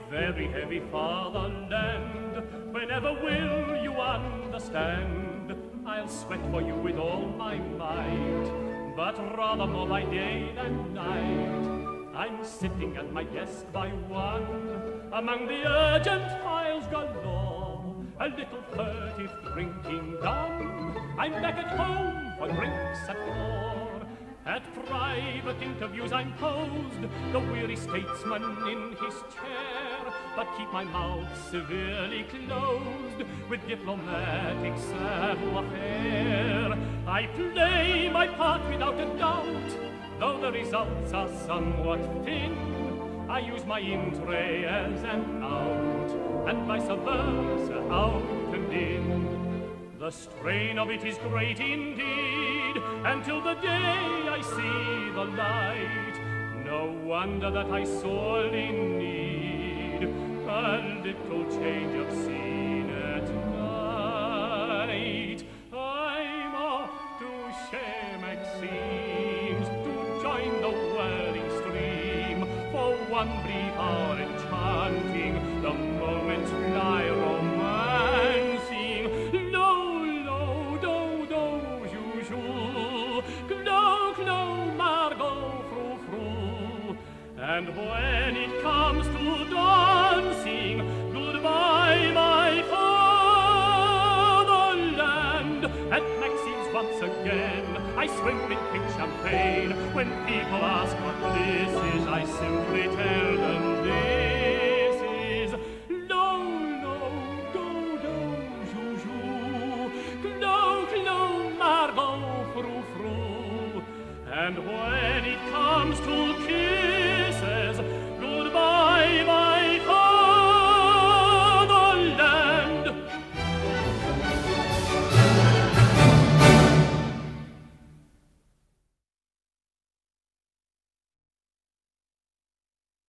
very heavy fatherland. Whenever will you understand? I'll sweat for you with all my might, but rather more by day than night. I'm sitting at my desk by one, among the urgent files galore. A little furtive drinking done, I'm back at home for drinks at 4. At private interviews I'm posed, the weary statesman in his chair, but keep my mouth severely closed with diplomatic savoir-faire. I play my part without a doubt, though the results are somewhat thin. I use my in-tray as an out, and vice versa, out and in. The strain of it is great indeed, until the day I see the light. No wonder that I sorely need a little change of scene at night. I'm off to share Maxims, to join the whirling stream, for one brief hour enchanting, the moments fly romancing. And when it comes to dancing, goodbye, my fatherland. At Maxim's once again, I swim in pink champagne. When people ask what this is, I simply tell them this is Lolo, Dodo, Joujou, Clo, Clo, Margot, Frou, Frou. And when it comes to kisses, goodbye,